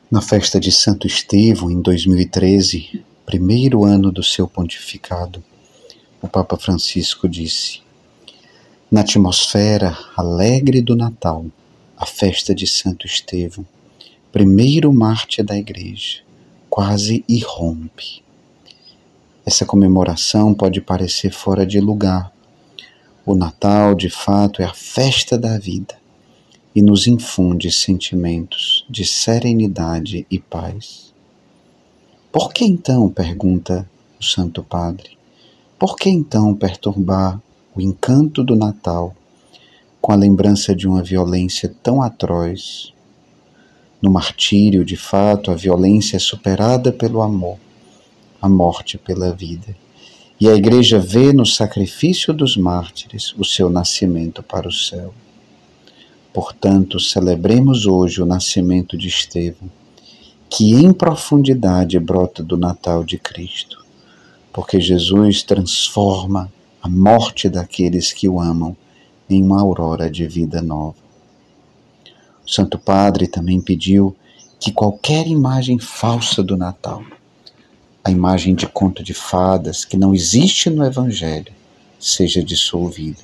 Na festa de Santo Estevão, em 2013, primeiro ano do seu pontificado, o Papa Francisco disse: na atmosfera alegre do Natal, a festa de Santo Estevão, primeiro mártir da Igreja, quase irrompe. Essa comemoração pode parecer fora de lugar. O Natal, de fato, é a festa da vida e nos infunde sentimentos de serenidade e paz. Por que então, pergunta o Santo Padre, por que então perturbar o encanto do Natal com a lembrança de uma violência tão atroz? No martírio, de fato, a violência é superada pelo amor, a morte pela vida. E a Igreja vê no sacrifício dos mártires o seu nascimento para o céu. Portanto, celebremos hoje o nascimento de Estevão, que em profundidade brota do Natal de Cristo, porque Jesus transforma a morte daqueles que o amam em uma aurora de vida nova. O Santo Padre também pediu que qualquer imagem falsa do Natal, a imagem de conto de fadas que não existe no Evangelho, seja dissolvida.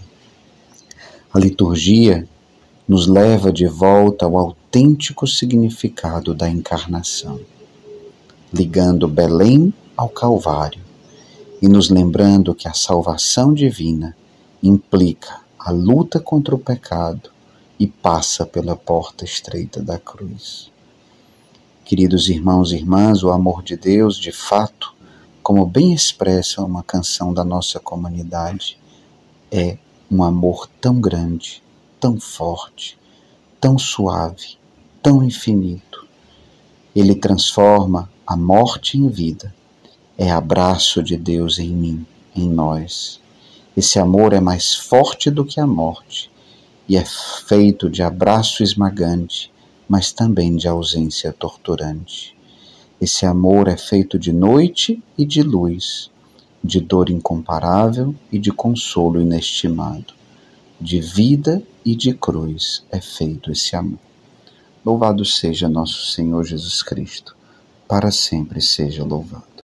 A liturgia nos leva de volta ao autêntico significado da encarnação, ligando Belém ao Calvário e nos lembrando que a salvação divina implica a luta contra o pecado e passa pela porta estreita da cruz. Queridos irmãos e irmãs, o amor de Deus, de fato, como bem expressa uma canção da nossa comunidade, é um amor tão grande, tão forte, tão suave, tão infinito. Ele transforma a morte em vida. É abraço de Deus em mim, em nós. Esse amor é mais forte do que a morte e é feito de abraço esmagante, mas também de ausência torturante. Esse amor é feito de noite e de luz, de dor incomparável e de consolo inestimado. De vida e de cruz é feito esse amor. Louvado seja nosso Senhor Jesus Cristo, para sempre seja louvado.